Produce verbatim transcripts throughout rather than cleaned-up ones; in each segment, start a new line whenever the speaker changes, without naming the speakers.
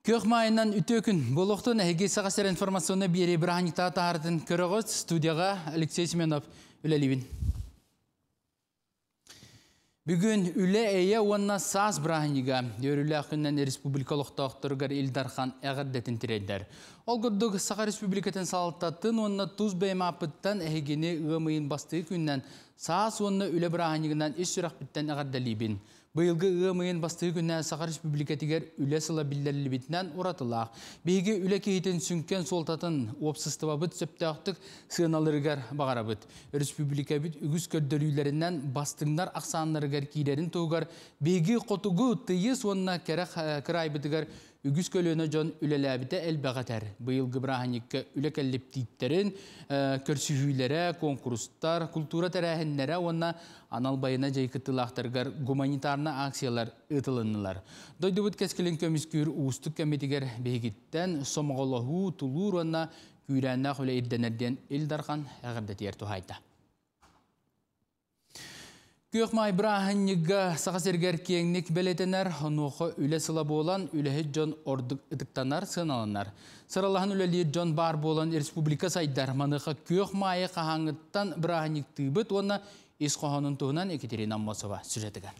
Көх майынан үтөкін болуқтың әге сағасыр информационны бері бірағаниқта тағардың көріғыз студияға Алексей Семенов үләлебін. Бүгін үлі әйе онына саз бірағаниға өрілі ақыннан республикалық тауқтырғар Илдархан әғірдетін тірелдер. Ол күрдіг Сақа Республикатын салаттатын онына тұз бәйім апыттан әгені ғымайын басты күннен саз онына үлі бірағанигынан еш сұрақ біттен әғірдәлейбін. Бұйылғы ғымайын басты күннен Сақа Республикатығар үлі сыла білдерлі бітінен ұратылақ. Бейгі үлі кейтін сүнкен солтатын опсыстыва бұд сөптіқтік сығыналырғар бағара бұд. Республика бүд үгіз көрдірілерінен бастыңдар ақсанларығар кейлерін туғар. Бейгі қотуғы тыйыз онына кәрай бұдығар үгіз көліні жон үлеләбіті әлбәғатар. Бұйылғы бірағаникке үлі кәллептейіктерін, көрсүйілері, конкурстар, культура тәрәхінлері онына аналбайына жайкыттылақтарғар гуманитарны акциялар ұтылынылар. Дойды бұд кәскілін көміскүйір ұстық кәметігер бейгіттен сомғалаху тұлур онына күйрәнна құлы ирденерден Илдархан әғірдетер тұхайда. Күйік май бірағыннеға сағасергер кеңнік бәлетенер, онуқы үлі сыла болан үліхі жон ордық ұдықтанар сыналанар. Сыралағын үлелер жон бар болан республика сайдар манықы күйік майы қағаңыттан бірағыннек түйбіт, оны ес қоғанын тұғынан Екатерина Мосова сюжетігі.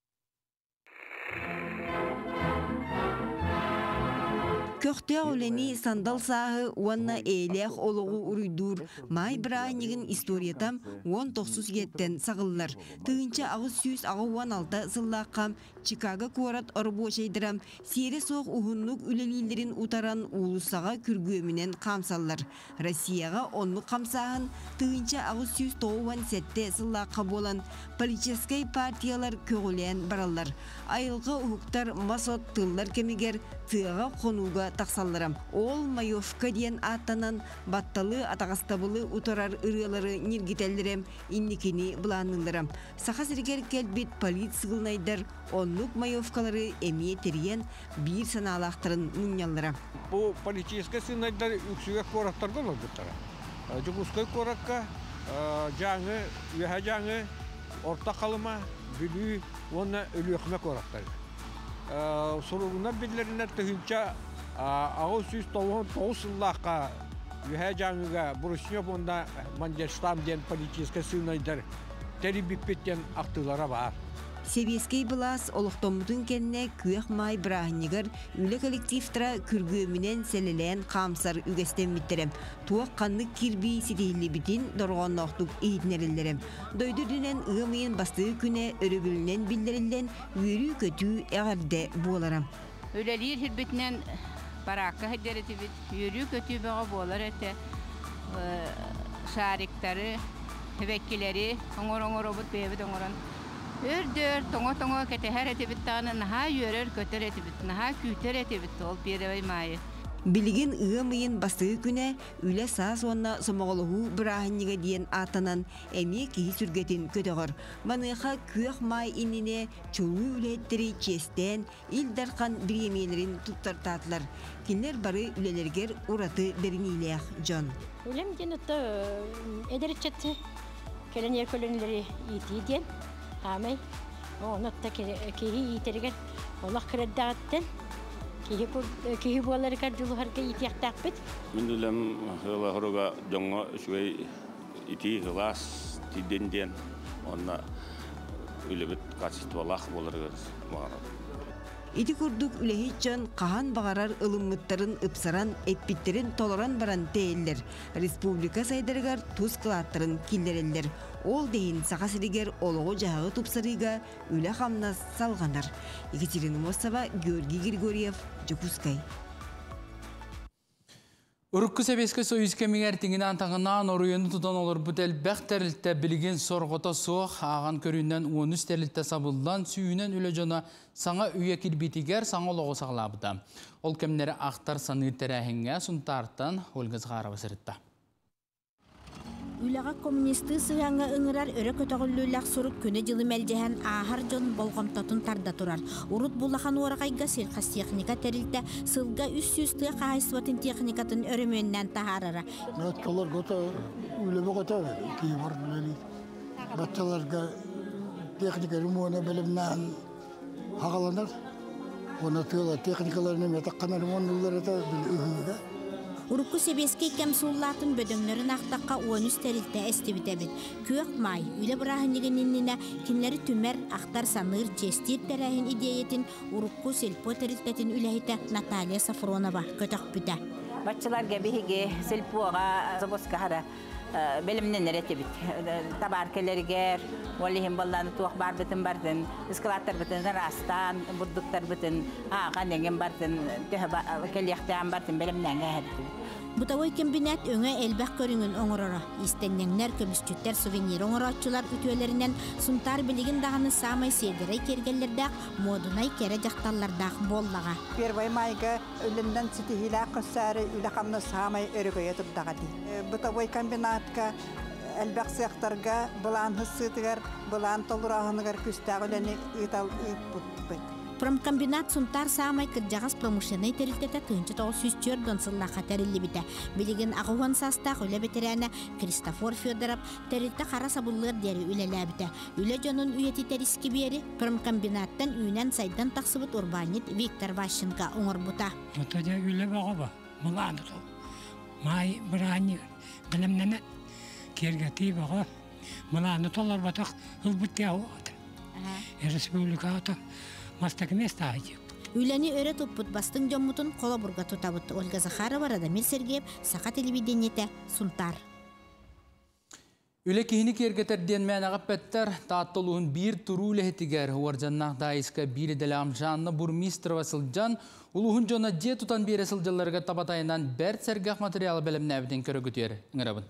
Көхте олени сандал сағы уанна эйлех олугу уруйдур май бірағынегін историятам он тоқсыз еттен сағылылар. Тыгынча ағыз сүйіз ағы он алты сыллаққам Чикаго куарат орбо шейдірам сері соқ ұғынлық үлелейлерін утаран улысаға күргөмінен қамсаллар. Россияға онлық қамсағын тыгынча ағыз сүйіз тоғуан сәтте сыллаққа болан политическай партиялар көгілен баралар. Айылғы ұхықтар масот тыллар кемегер тыға қонуға тақсалларам. Ол майовка дейін аттанан батталы атағастабылы утарар ұрылары нергетелдерем инникені бұланыларам. Сақа сіргер келбет полит сығылнайдар онлық майовкалары әмие терген бір саналақтырын мұняларам.
Бұл политическа сынайдар үксіге қорақтар ғолы бұттара. Жүгіскай қораққа жаңы, үйе жаңы, орта қалыма, бүлі, оны өлі өқіме қорақтар. Соруғынар білдерінер түхінча ағыл сүйіз тоғыз сыллаққа үйе жаңыға бұрышынып онда Мандельштам ден политическа сынайдар тәрі біппеттен ақтылара бар.
Себескей бұлас олықтомытын кәніне күйек май бірағынегер үлі коллективтара күргөмінен сәлілен қамсар үгестен біттерем. Туақ қанлық кирби сетейлі бітін дұрғаннақтық ейдінерілдерем. Дойдырдінен ұғымайын бастығы күне өрігілінен білдерілден өрі көтü әғарде боларам.
Өлелер хирбетінен бараққа хеддереті біт, өрі көтü баға болар әті шариктары, веккелері, оңыр-оңыр обыт бейбіт оңырын. Өрдер, тоңо-тоңо кәтәһәр әтебіттағаны наға өрер көтер әтебіт, наға күйтер әтебіт ол беребай майы.
Билигин ұғымайын бастығы күне үлі саас онна сомағылығы бірағынеге дейін атынан әме кейі сүргетін көтіғыр. Маныға күйек май иніне чулы үлеттері честен Илдархан біремелерін тұттартатылар. Кенлер бары үлелергер ұраты берінейлеяқ жон.
Үлем ден ұтты әдірітчетті кәлен еркөлінлері етейден. Амай, онотта кеһи итерген, олақ кірәддағаттен, кеһи болары кәрділуғарға итияқтақ бет.
Мен үлем ғыла ғыруға жоңға үшгей ити ғылас тиденден, онна үлебет качестволақ боларығыз мағарады.
Ити күрдік үләхетчен қахан бағарар ылыммыттарын ыпсаран, эппиттерін толоран баран тәйелдер. Республика сайдарығар туз қылаттырын келдерелдер. Ол дейін сақасырегер олығы жағығы тұпсарыға үлі қамнас салғанар. Екатерина Мосова, Георгий Григорьев, Жокускай.
Урукку себеске союз кемигер тиңин антаңынан оруйыны тутан олар бүтел бәқтерлітті білген сорғыта соқ аған көрінен он үч терлітті сабылдан сүйінен үлі жона саңа үйе кирбитигер саңа олығы сағылабыда. Ол кемнері ақтар саны тәрәхінге сұнтартан Ольга Зғарова сырытта.
Үләға коммунисты сығанға ыңырар өрі көтіғілілік сұрық көне жылы мәлдеген ағар жон болғамтатын тарда тұрар. Урут бұлақан орағайға селқас техника тәрілді сылға үс сүсті қағайсыватын техникатын өріменнен тағарара.
Бәткалар көті үлемі көті кейі бар білелейді. Бәткаларға техника ремуына білімнен ағаланар. Ona tığla teknikalarını metakkanar monulları da bilüğüge.
Урукку себеске кем сууллатын бөдөңнөрүн актакка уонус терилте эстибитебит. Күйөк май, үле бырахыннигининне кинлери түмер, актар саныр, жестир терәһин идеятин урукку селпо терилтетин үлэхите Наталья Сафронова көтөк бүтә.
Баччылар гебиге селпуга забоскара белимнен ретебит. Табаркелергер, валихим балланы туак бар битин бардын, эскалатор битин растан, бурдуктар битин, а канеген бардын, төһө келияктан бардын белимнен гәһәдди.
Бутавой комбинат өңө элбәк көрүңүн оңорора. Истеннеңнер көмүстүттер сувенир оңорочулар үтүөлеринен сунтар билигин даганы самай седерей кергеллердак модунай кере жакталлардак боллага.
Первый майга үлүндөн ситихила кыссары үлакамны самай өрөгөйө турдагады. Бутавой комбинатка элбәк сектарга булан хыссытыгар, булан толурагыныгар күстәгөлени ытал ытпут.
Промкомбинат сунтар самай кыржагас промышленный терилтете тыынчы тоғыз жүз чөрдөн сыллака терилли бите. Билигин агуан састак үле ветераны Кристофор Федоров терилте кара сабуллар дери үлеле бите. Үле жонун үйети териски бери промкомбинаттан үйнен сайдан таксыбыт урбанит Виктор Ващенко оңорбута.
Отода үле багаба, муланы тол. Май бирани билемнене кергети бага, муланы толар батак ылбытты ауат. Республиката
Үләни өрі тұппыт бастың жоммутын қола бұрға тұтабыт. Ольга Захарова, Радамир Сергеев, Сақа телевидениеті, Сунтар.
Үле кихini кергетерден мән ағып бәттер, тааттылуын бір тұру үләхетігер, уаржаннақ дайыска бір еделам жанны бурмистрова сылжан, улуғын жона же тұтан бере сылжаларға табатайынан бәрт сәргақ материалы бәлім нәбіден көрі күтер. Үңірабын.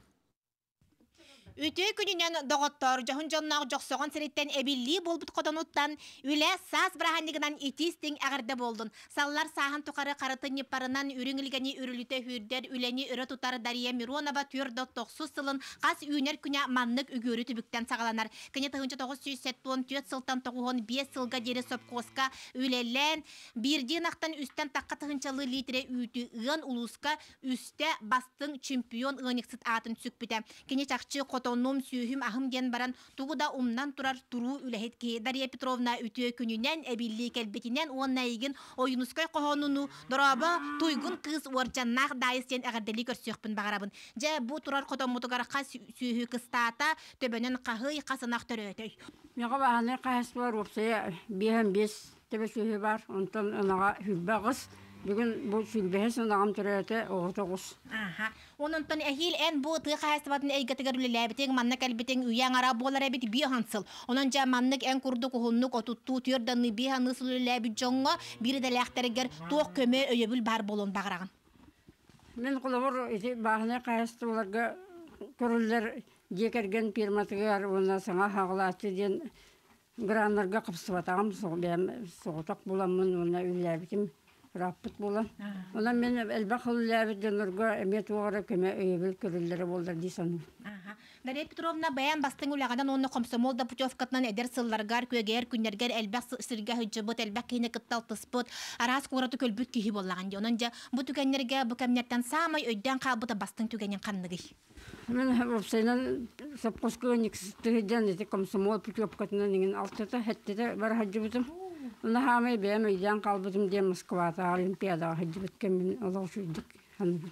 Үтө күнүнен доготтор жохун жоннак жоксогон сереттен эбилли болбут кодонуттан үле саас браханнигынан итистиң агырда болдун. Саллар сахан тукары карытын непарынан үрүңүлгени үрүлүтө хүрдер үлени өрө тутар Дария Миронова түрдө токсус сылын кас үйнер күнө маннык үгөрү түбүктен сагаланар. Кене тыгынчы тогуз жүз сексен төрт сылтан тогуон беш сылга жери сопкоска үлелен бирден актан үстен такка тыгынчалы литре үтү ын улуска үстө бастың чемпион ыниксыт атын сүкпүтө. Кене чакчы Тонном сүйхим ахым ген баран тугуда умнан турар туру үлехетки Дарья Петровна үтө күнүнен эбилли келбетинен онна ийген оюнускай кохонуну дораба туйгун кыз уаржаннах дайыстен агардели көрсөкпүн багарабын. Же бу турар котомутугара кас сүйхү кыстата төбөнөн кахый касынак төрөтөй.
Мага бааны каспор опсе биһем бес төбө сүйхү бар. Онтон анага хүббагыс бүгүн бу сүлбэс анагам төрөтө оготогус.
Аха. Ононтон эхил эн бу тыга хастабатын эйгетегер үлелебитең манна калбитең уяң ара болар эбит биохансыл. Онон жа маннык эн курду кухуннук отутту түрдөнны биоханысыл үлелеби жоңго бири делехтергер тоқ көмө өйөбүл бар болон багыраган.
Мен кулабыр ити бааны кастыбыларга көрүлөр жекерген пирматыгар онна саңа хаглаты ден граннарга кыпсыбатам соғбем соғтак буламын онна үлелебитим. Раппыт болан. Онан мен элбақыл ләбі дөніргі әмет оғыры көмі өйебіл көрілері болдар дейсаным.
Дарья Петровна баян бастың үлағадан оны комсомолда путевкатынан әдер сылларгар, көгер, күнергер, әлбәқ сырға хүджібіт, әлбәқ кейіні кыттал тұспыт, арас қораты көлбіт кейі болаған де. Онан жа бұ түгенлерге бұ кәмнеттен самай өйден қабыта бастың түгенен қанныгы.
Мен өпсайнан сапқосқы нексістігіден комсомол путевкатынан еген алтыда әттеді бар хаджыбытым. Ona hamay beğen öydен kalbıdım diye Moskva'da Olimpiyada hacıbetken min Allah şuyduk hanım.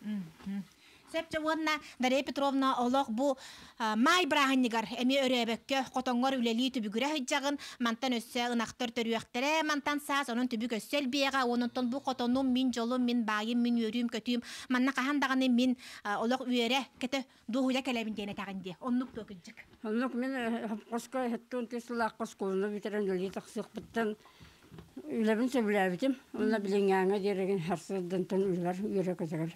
Sepçe wonna Дарья Петровна олог бу май браханнигар эми өрөбөккө котоңгор үлели түбүгүрө хыжагын мантан өссө ынактар төрүөктере мантан саас онун түбүк өссөл биэга онунтон бу котонум мин жолум мин байым мин өрүм көтүм манна кахандаганы мин олог үйөрө кете дугуля келебин дене тагынди оннук төкүжүк.
Оннук мен коска хеттон тесла косколну битерен үлели таксык биттен үлебин сөбүлөбүтүм. Онна билиңаңа дереген харсыдан тон үйлөр үйөрө көзөгөр.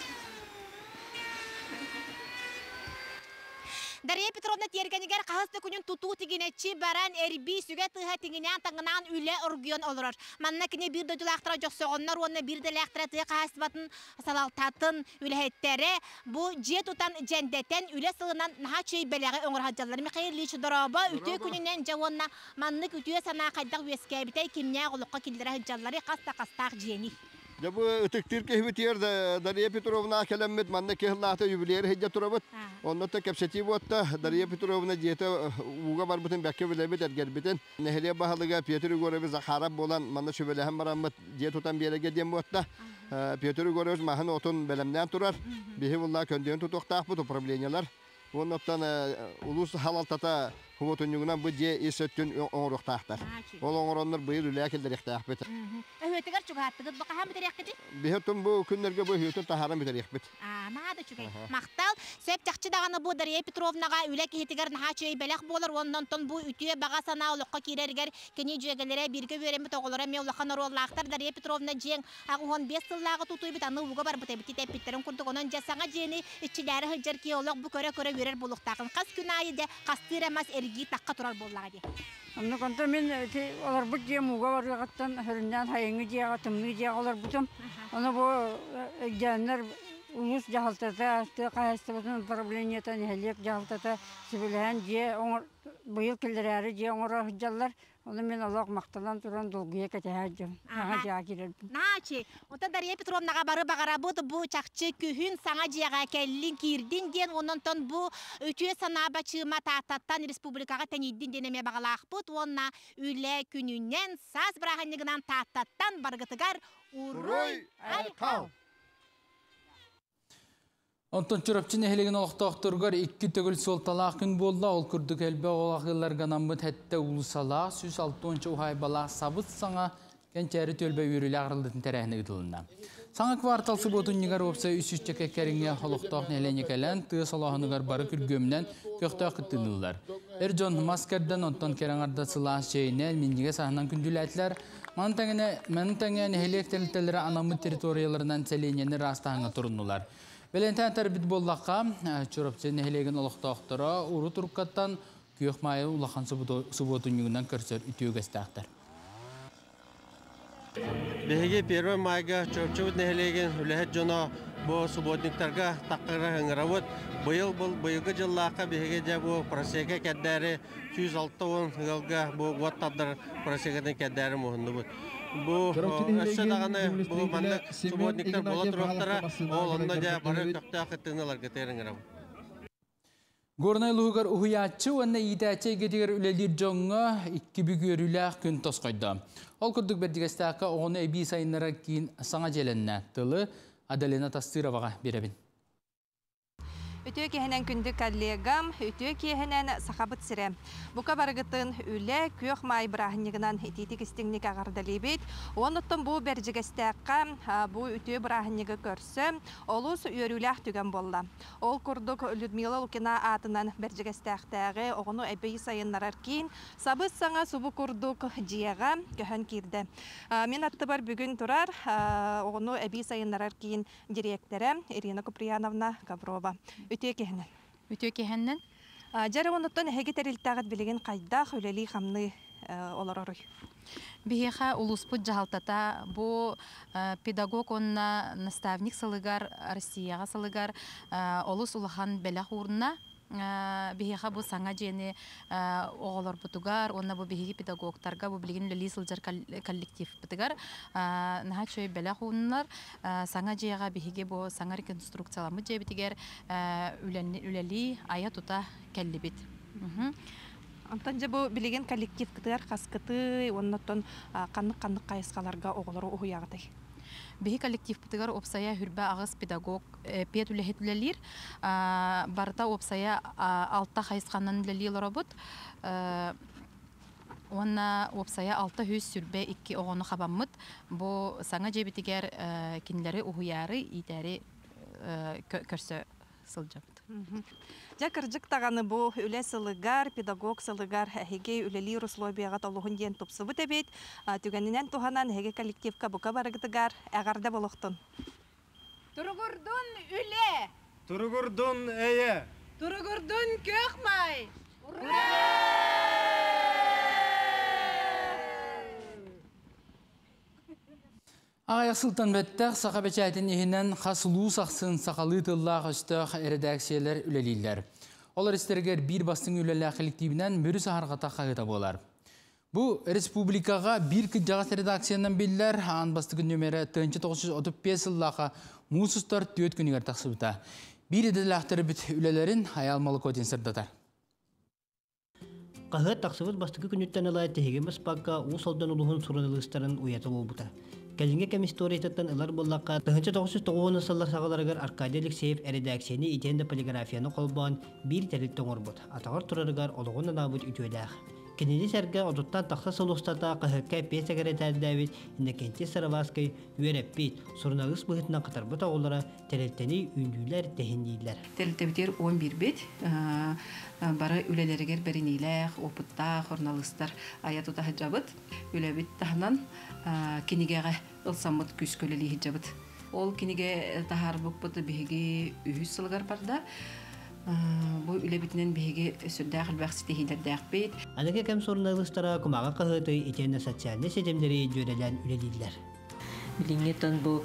Дарья Петровна тергенигер кахысты күнүн тутуу тигинечи баран эрби сүгө тыга тигинен таңынан үле ургуон олорор. Манна кине бир дөдүлактыра жоксогоннор онна бир делектре тыга кахысбатын салалтатын үлехеттере бу же тутан жендетен үле сылынан наха чөй белеге оңор хаджалар Михаил Ильич Дороба үтө күнүнен жавонна маннык үтө сана кайдак үескебитей кимне голукка килдер хаджалары каста кастак жени.
Ya bu ıtıktır kehbitiyer da Darya Petrovna kelemmet manna kehlata yubiler hecce turabut. Ondan da kapseti botta Darya Petrovna diyete uga var bütün bekke bilebet ergerbeten. Nehliye bahalıga Piotr Gorevic zaharab olan manna şöbelehem baramat diye tutan bir yere gediyen botta. Piotr Gorevic mahan otun belemden turar. Bihi vallahi köndüğün tutuqtaq bu problemler. Ondan ulus halaltata humotunyuğundan bu diye isöttün oğruqtaqtar. Ol oğronlar bıyıl ülekildir ihtiyaq bit.
Öhöteger çok hattıgız baka ham biter yakıcı.
Bihetun bu günlerge bu hüyütün taharam biter yakbit.
Aa, maada çok. Maqtal sep taqçı dağını bu Darya Petrovnaga ülek ihtigar naha çöy belak bolar ondan ton bu ütüye baga sana uluqqa kirerger keni jögelere birge veremi toğulara mevlaxan rollaqtar Darya Petrovna jeng ağuhon beş yıllağı tutuy bit anı uga bar bit bit bitlerin kurduk onun jasaga jeni içileri hıjar ki oluq bu köre köre verer buluqtaqın. Qas günayı de qastiramas ergi taqqa turar bollağı de.
Anna konta men olar bu diye muga var yaqtan höründen hayıngı diye atımlı diye olar butum. Ona bu janlar ulus jahaltata qayıstırın problemiyeten helek jahaltata sibilen diye on bıyıl killeri diye onlara hıjallar. Onu men Allah maqtalan turan dolguya ketehajım. Ha jakirer.
Naçi, ota Darya Petrovnaga barı bagara bu bu çaqçı kühün sana jiyaga kellin kirdin den ondan ton bu ütüye sana baçıma tatattan respublikaga tenidin deneme bagalaq but onna üle gününden saz brahanniginan tatattan bargıtıgar uruy alqav.
Ondan çorapçı nehelegin oqtaqtırgar iki tögül sol talaq gün bolda ol kurduk elbe olaqıllar ganamıt hette ulusala süz altonca uhay bala sabıt sana kençeri tölbe yürüyle ağrıldın terehine gıdılında. Sana kvartal subotun nigar opsa üsüz çekekeringe holuqtaq nehelene kelen tığ salahınıgar barı kürgömden köqtaq kıttıldılar. Erjon maskerden ondan kerangarda sılah şeyine mindige sahnan kündületler manıntangene nehelek telitelere anamı teritoriyalarından seleneni rastahına turundular. Belenten tarbit bollaqqa çorapçı nehelegin oluqtaqtara uru turqattan kuyuq mayı ulaqan subotun yığından körsör ütüyü göstaqtar.
Bihege первый майга çorapçı nehelegin ülehet jona bu subotniktarga taqıra hıngıravut. Bıyıl bıyılgı jıllaqqa bihege de bu proseka kedderi yüz altı yılga bu vattadır prosekadın kedderi muhundu bu. Bu aşağıdağını bu mandık subotniktar bola turaqtara olanda da barı köqtaq ıttınalar geteringirav.
Gornay luğugar uhuyatçı ve ne iyidәçe getiger ülelir jonga iki bügörüle gün tosqayda. Ol kurduk berdigestaqqa onu ebi sayınlara kiin sana jelenne tılı Adalena Tastıravağa birebin.
Ütüye kehenen kündü kollegam, ütüye kehenen sahabıt sire. Buka bargıtın üle kuyok may brahiniginan ititik istingnik ağardalibit. Onutun bu berjigestaqqa bu ütüye brahinigi körsü, olus üyörülях tügen bolla. Ol kurduk Lyudmila Lukina atından berjigestaqtağı oğunu ebeyi sayınlararkin, sabıt sana subu kurduk jiyaga köhön kirdi. Min attıbar bugün turar, oğunu ebeyi sayınlararkin direktere Irina Kupriyanovna Gavrova. Ütüye kehenen.
Ütüye kehenen?
Jara onutun hege teriltağıt bilgin qaydaq üleli xamны olararoy.
Biheha ulusput jahaltata bu pedagog onna nastavnik salıgar Россияга salıgar olus ulahan belaq urna biheha bu sanga jeni oğlar butugar onna bu bihehi pedagogtarga bu bilgin üleli sıljar kollektiv butugar naha çöy belaq urnar sanga jega bihege bu sanga rekonstruksiyalamı jebitiger üleli aya tuta kellibit.
Антанжа бу билеген коллектив кытыр каскыты, оннотон каннык-каннык кайыскаларга оголору уягыдай.
Бихи коллектив бытыгар опсая хүрбә агыс педагог пет үлеһетлелер, барта опсая алта кайысканын лелил робот. Онна опсая алта жүз сүрбә икки огону хабаммыт. Бу саңа жебитигер кинлери уһуяры итәре көрсө сылжабыт.
Jakırcık tağını bu üle sılıgar, pedagog sılıgar hege üleli ruslobiyağat oluğun diyen topsu bu tebet. Tügeninen tuhanan hege kollektivka buka barıgıdıgar ağarda boluqtun.
Turugurdun üle.
Turugurdun eye.
Turugurdun kökmay.
Ağaya Sultan Bettaq saqa beçaytin ehinden xasulu saqsın saqalı tıllah üstaq redaksiyalar üleliyler. Olar isterger bir bastın üleler kollektivinden mürü sahargata qağıta bolar. Bu Respublikaga bir kıcağız redaksiyandan biller, an bastıgın nömeri tığınçı dokuz yüz otuz beş yıllaqa muğsustar tüyöt günüger taqsıbıta. Bir edilahtırı bit ülelerin hayalmalı kodin sırdatar.
Qahıt taqsıbıt bastıgı günütten alay tehegemiz bakka u soldan uluğun sorunalıstarın uyatı olbuta. Gelinge kem istoriyattan ılar bollaqqa tığınçı dokuz yüz dokuz sıllar sağalarıgar Arkadiy Alekseyev redaksiyani itende poligrafiyаны kolban bir teriltten orbut. Atağır turarıgar oluğun nabut ütüylağ. Kennedy serge oduttan taqsa solustata qahıkka pe sekreter David indekenti Saravaskay üyerepit sorunalыс bıhıtına qatarbuta olara terilteni ündüler tehindiler.
Teriltebiter on bir bit bara üleleriger beriniler oputta jornalistler ayatuta hijabıt ülebit tahnan kinigere ılsamut küsköleli hijabıt. Ol kinige taharbuk butu bihigi ühüs sılgar barda. Bu ülebitinin bihigi sürdağıl vaxtı hilerdeğ bit.
Anake kem sorunalыстara kumağa qahıtı itenne sosyalne sedemleri jörelen üleliler.
Bilingeton bu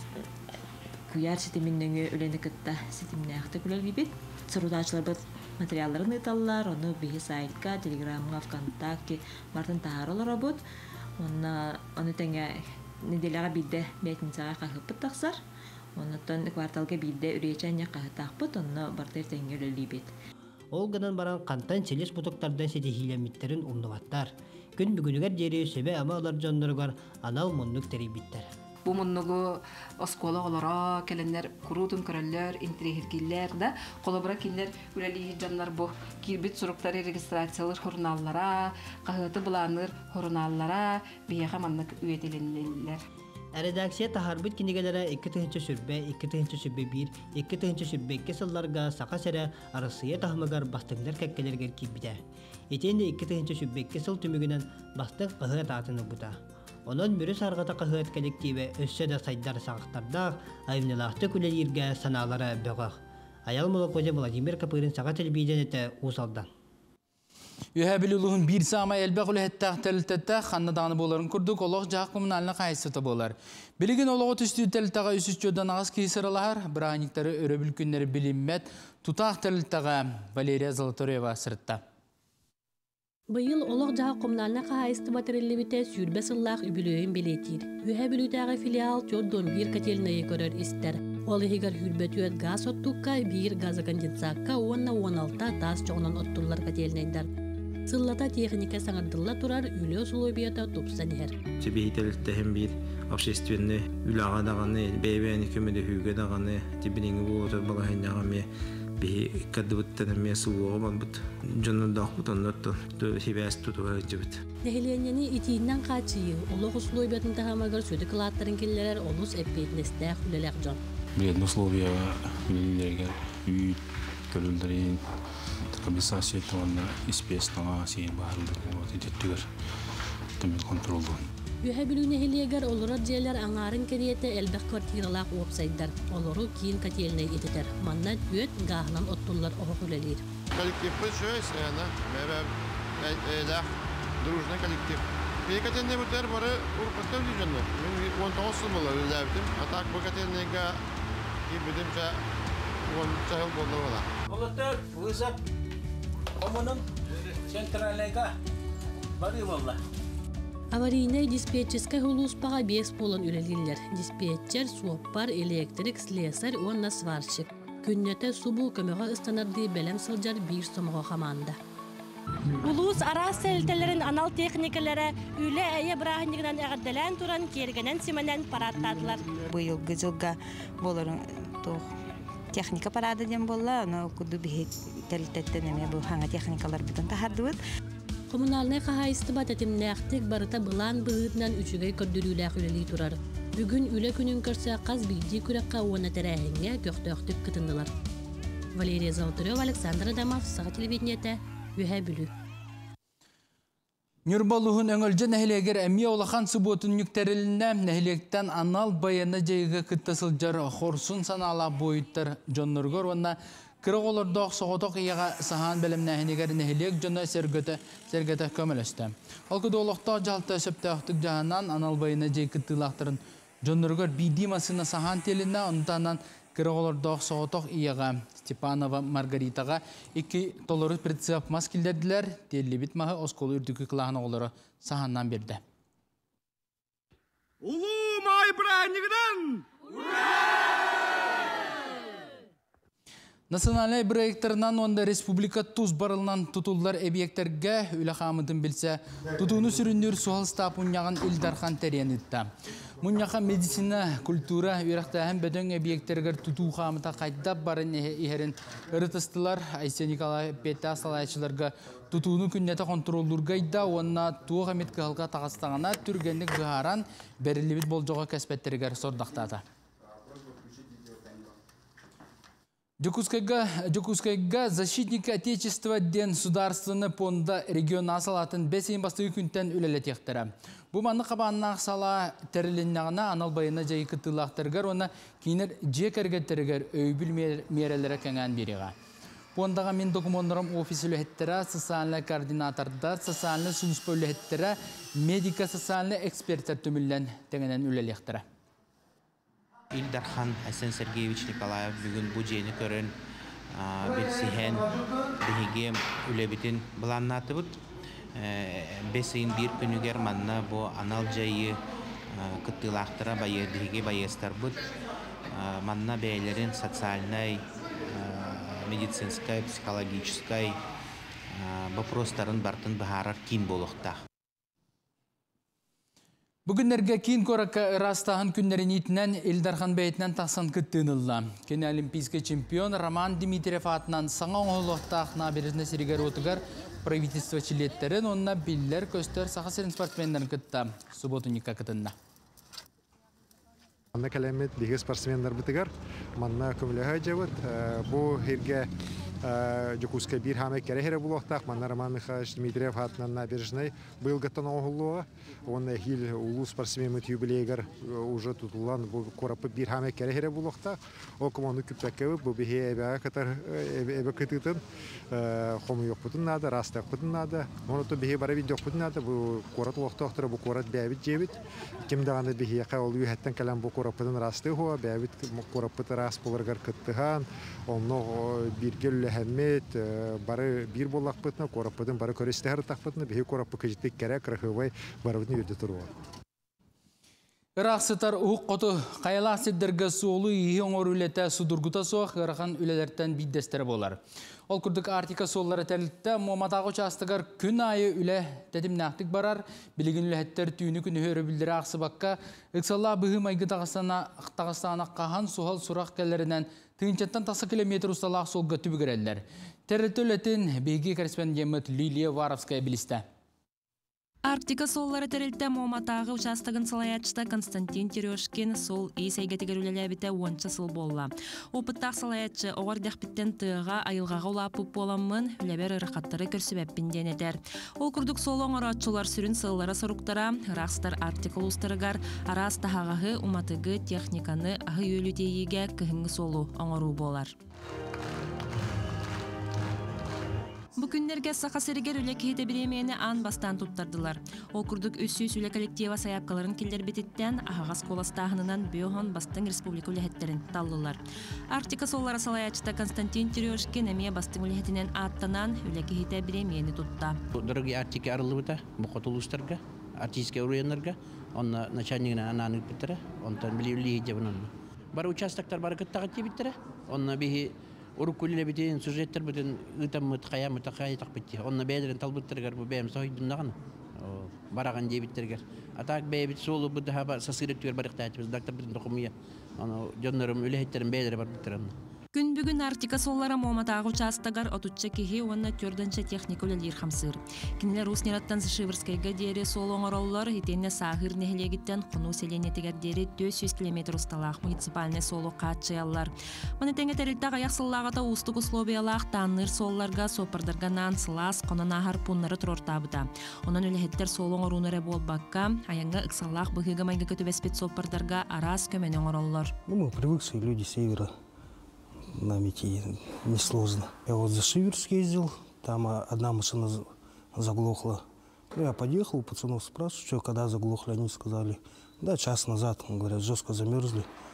kuyar sisteminden üleni kıtta sistemnähte gülelibit. Sorudaçlar bu materiallarını itallar, onu bihi saytka, telegramga, vkontakte, martin taharolar robot. Ona onu tenge nedelara bidde metnisaga qahıpıt taqsar. Ondan kvartalga bidde üreçen yaqahtaqpıt, onu barter tenge ülelibit.
Olgadan baran kantan çelis butuklardan sedehilemitlerin umnuvattar. Gün bugünüger jeri sebe ama olar jonnorgar anal monluk teribitler.
Bu monnugu oskola olara kelenler kurutun köreller, intrihirgiller da kolabra killer üleli jannar bu kirbit surukları registrasiyalar hornallara, qahıtı bulanır hornallara biyaga mannak üyetelenler.
Redaksiya taharbit kinigelere iki tığınçı sürbe, iki tığınçı sürbe bir, iki tığınçı sürbe kesallarga saqa sere arasıya tahmagar bastınlar kekkelerger kibide. Etende iki tığınçı sürbe kesal tümügünen bastın qahıt atını buda. Onun bürü sargata qahıt kolektivi össe de saydar sağıqtarda ayımnılaqtı külelirge sanalara böğaq. Ayal Molokoja Vladimir Kapırın saqa telbiden ete usaldan.
Ühebiluluğun bir sama elbaq ülehettaq təltəttə xannadağını boların kurduk, oluq jaq kommunalına qayısıta bolar. Biligin oluğu tüstü təltəqa üsüs jodan ağız keysiralar, bırağınikları öröbül günləri bilinmet, tutaq təltəqa Valeriya Zolotoreva sırıtta.
Быйыл олох жаға коммунальна қағайысты батыреллебіте сүрбе сыллақ үбілөйін белетир. Үхәбілудағы филиал чордон бир котельные көрөр истер. Ол егер хүрбетует газ оттукка бир газы конденсатка онна он алты тас жоғынан оттулар котельнейдер. Сыллата техника саңардылла турар үлі сулобията тупсан ер.
Тебейителіктен бір общественный үлаға дағаны, бейбәні көмеді хүйге дағаны, тебініңі болуды балағайнағаме bir kadıbıttan me suğu man but canın dağıtan notto to hibas tutu hacıbıt.
Nehileneni itinden kaçıyı olu husloybetin tahamagar södü kılatların killerer olus epeytneste hüleler can.
Bir noslobiya hülelerge üy körüllerin komisasiye tavanna ispes tanga şey baharlı bu tütür tabii kontrolü.
Ühebilü nehiliyeger olurar diyeler angarın keriyete elbek kartiralar websaytlar. Oluru kiin katiyeline iteter. Manna düet gahlan ottullar ohulelir.
Коллектив большой, она, да, дружный коллектив. Пекатенне бутер бары урпастан диженне. Он тосын было ләвтим. А так бекатеннега кибидимче он чахыл болды ола.
Олатар вызов коммунум центральныйга бары болла.
Аварийный диспетчерская хулуспага бес болон үлелилер. Диспетчер, суоппар, электрик, слесарь, онна сварщик. Күннете субу көмөға ыстанарды белем сылжар бир сомға хаманда. Улус арас селтелерин анал техникалары үле әйе брахынигынан әғірделен туран кергенен сименен параттадылар.
Быйыл гызылга болар техника парады дем болла, но куду бихет телтеттен эме бу ханга техникалар бутан тахардыбыт.
Kommunalne қағайыстыбат әтімнәқтік барыта бұлан бұғытынан үшігей көрдіріләқ үлелей тұрар. Бүгін үлі күнін көрсе қаз білді күрекқа оны тәрәхінге көқтөқтік күтінділар. Валерия Золотарева, Александр Адамов, Саға телевидениеті, Үхә бүлі.
Нюрбалуғын өңілжі нәхілегер әмия олақан сұботын нүктеріліне нәхілектен анал баяны жайғы күттасыл жар қорсын санала бойыттар жоннырғыр онна Kırık olurduk soğutuk iyağa sahan bilimnähiniger nehilek jona sergete sergete kömeleste. Olkudu olukta jalta söptähtik jahannan analbayına jey kıtılaqtırın jonnorgor bidi masına sahan teline ontanan Кырыголордох соотох ияга Степанова Маргаритаға iki толору прицеп маскилдердилер, теллибит махы осколу үрдүкү кылағына олары саханнан берді.
Улу май бранигдан!
Национальный проекттарынан онда республика туз барылынан тутулдар объекттерге үлі қамыдын білсе, тутуыны сүріндер суғал стапуньяған Илдархан тәренітті. Мұньяға медицина, культура, үйрақтағын бөдің объекттергер туту қамыта қайдап барын ехерін ұрытыстылар, Айсия Николай Петя салайчыларға тутуыны күннеті контролдургайда, онына туы қамет қығылға тағыстағана түргенлік ғаран бәрілібіт болжоға кәспеттергер сордақтады. Жокускайга защитники Отечества ден сударственны понда региона салатын бесейін бастығы күнтен үлелетектері. Бұл маңны қабаннақ сала тәріленнағына анал байына жайы кытылақтырғар, оны кейінер жек әргеттерігер өйбіл мерелері кәңән береға. Пондаға мен документарым офис үлеттері, социальный координатордар, социальный сұлыспы үлеттері, медико-социальный эксперттер түмілден тәңінен үлелектері.
Илдархан Асен Сергеевич Николаев бүгін бұл жені көрін білсіген бігеге үлебітін бұланнаты бұд. Бесейін бір күнігер манна бұл анал жайы күттілақтыра бігеге байестар бұд. Манна бәйлерін социальный, медицинскай, психологическай вопростарын бартын бұхарар кин болуқтақ.
Бүгінлерге кейін көрікі растағын күнлерін етінен Илдархан бәйтінен тақсан күттіңілді. Кені олимпийский чемпион Роман Дмитриев атынан саңа оңылықтақ набережіне серігер отығар правительство чилеттерін, онына білдер көстер сақасырын спортсмендерін күтті. Субботыника күтінді.
Манна кәлемет бігі спортсмендер бітігер. Манна көміліға жауыд. Бұл ерге Жокускай бир хамай керехере булуқтақ. Манна Роман Михайлович Дмитриев атынан набережіне был гаттан оғылуға. Он хил улу спортсмен юбилейгер уже тутулан бу корапы бир хамай керехере булуқтақ. О команду күптәккәбі бұл бігі әбәға қатар әбә күтітін. Хомы yok бұтын нады, растақ бұтын нады. Оны то бігі бара видео бұтын нады. Бұл корат уақтақтыры бұл корат бәбіт жебіт. Кемдағаны бігі яқа олу әттен кәлем бұл корапыдың расты хуа. Бәбіт корапыты рас болырғар күттіған. Оны біргел Хәммет бары бир боллақ бұтына, корапыдың бары көрестігір тақпытына, бейі корапы көжеттік кәрі қырқывай барыбытын өрді тұруы.
Ирақсытар ұқ қоты қайылақ сетдерге суолу ие оңыр үлеті судыргута соқ ғырған үлелерттен биддестері болар. Ол күрдік Артика соллары тәлікті Моматағы участығар күн айы үле тәдімнәқтік барар, білігін үләттер түйіні күні өрі білдірі ақсы баққа, ұқсалла бұғы майғы тағыстағына қаған суғал сұрақ кәлерінен тыңчаттан тасы километр ұсталақ солға түбігірелдер. Тәрреті үлетін бейгі корреспондент Лилия Варовская білісті.
Арктика соллары тәрелтті Моматағы участығын салаятшыта Константин Терешкин сол ей сәйгетігер үлеләбіті онча сыл болла. Опыттақ салаятшы оғар дәқпіттен тыға айылғаға олапып боламын үләбер ұрқаттары көрсібәппінден әдер. Ол күрдік сол оңыр атшылар сүрін сыллара сұрықтара, рақстар Арктика ұлыстырығар, арас тағағығы, уматығы, техниканы ағы өлі дейіге кіхіңі солу оңыру болар. Бүкіндерге сақасырығер үлі кейті біремені ан бастан тұттардылар. Ол күрдік үсіз үлі коллектива саяпқаларын келдер бететтен ағағас коластағынынан бүйоғын бастың республика үліхеттерін таллылар. Арктика соллары салаячыта Константин Терешкин әме бастың үліхетінен аттанан үлі кейті біремені тұтта.
Дороги Арктика арылы бұта, бұқат ұлыстарға, артистке ұруянларға, онна начальнигіне ананы біттірі, онтан білі үлі ежебін онна. Бары участоктар бары күттағат дебіттірі, онна бейі Урукулиле битен сюжеттер битен ытаммыт каямыт каятак битти. Онна бедерен талбыттыргар бу бем сойдундаган. Бараган дебиттергер. Атак бебит солу бу даба сасырыктыр барыктатыбыз доктор битен докумия. Аны жоннорум үлехеттерин бедере бар биттерен.
Күн бүгін Арктика соллары Моматағы участагар отучча кихи онна төрденче техника үлелер хамсыр. Кинелер Уснераттан Шиверскайга дери сол оңороллар хитенне сағыр нехелегіттен құну селенетігер дери төрт жүз километр ұсталақ муниципальный солу қатшаялар. Маны тәңе тәрілтақ аяқсыллағата устық условиялақ таныр солларға сопардарганан сылас қонана харпуннары тұрортабыда. Онан үлехеттер сол оңорунары болбаққа, аянға ықсаллақ бұхыға майға көтібеспет сопардарға арас көмен оңороллар.
Мы привыкшие люди севера. Нам идти несложно. Я вот за Шиверск ездил, там одна машина заглохла. Я подъехал, пацанов спрашиваю, что, когда заглохли, они сказали, да, час назад, говорят, жестко замерзли.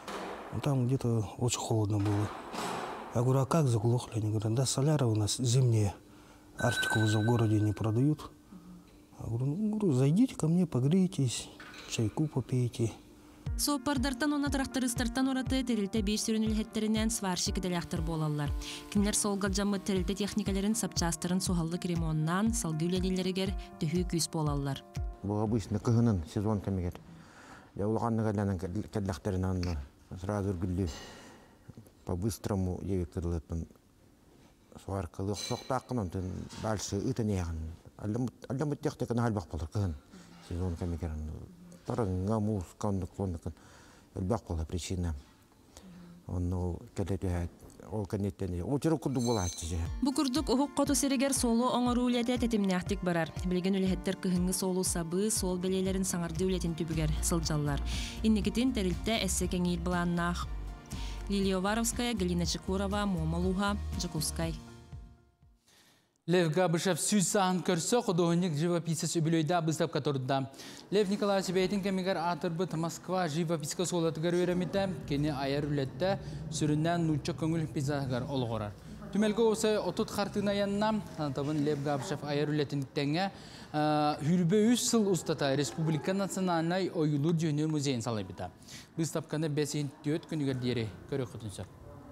Там где-то очень холодно было. Я говорю, а как заглохли? Они говорят, да, соляра у нас зимняя. Арктику уже в городе не продают. Я говорю, ну, говорю, зайдите ко мне, погрейтесь, чайку попейте.
Сопардартан оны трактористартан ораты терилте беш сүрүнүлхеттеринен сварщик деляхтар болалар. Кинлер солгал жаммы терилте техникаларын сапчастарын сухаллык ремоннан салгы үлелилеригер төһүү күс болалар.
Бу обычно кыгынын сезон кемегер. Я улганныгаланан келлахтеринан сразу гүллү по-быстрому егетерлепин сваркалык соктакын дальше ытынягын. Аллам техниканы халбак болар кыгын сезон кемегер. Тарыңга муз кондук кондук элбак бола причина. Онно келете ол канеттен очру курду болачы.
Бу курдук ухук коту серегер солу оңору үлете тетимнактик барар. Билген үлехеттер кыһыңгы солу сабы сол белелерин саңарды үлетин түбүгер сылжаллар. Иннигитин терилте эссе кеңил буланнах. Лилия Варовская, Галина Чекурова, Мома Луга, Жакускай.
Лев Габышев сүз саһын көрсө кодоһунник живописец үбүлөйдө быстап каторда. Лев Николаевич бейтин кемигер атырбыт Москва живописка солатыгар өремите кени аяр үлетте сүрүннен нучча көңүл пейзажгар олгорар. Түмелге осы отут хартына янна танытабын Лев Габышев аяр үлетинденге хүрбө үч сыл устата Республика национальный оюлу жөнү музейин салайбыта. Быстапканы бесин төт күнүгөр диери көрө кутунсак.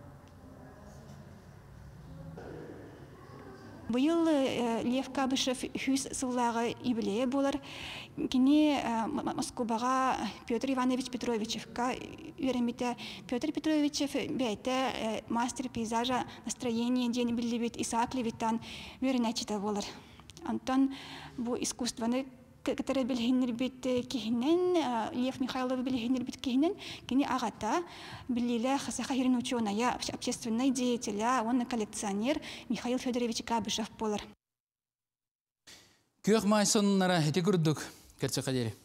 Быйыл Лев Габышев хүс сыллағы юбилейі болар. Кені Москваға Петр Иванович Петровичевка үйремейді. Петр Петровичев бәйті мастер пейзажа настроение дені білдебет Исаак Левитан үйренәчеті болар. Антон бұл искусстваны который билгенер бит кихинен Лев Михайлов билгенер бит кихинен кини агата билиле хасахирин ученая общественный деятель, он коллекционер Михаил Федорович Габышев болар.
Кök майсоннара хете күрдүк. Керче кадери.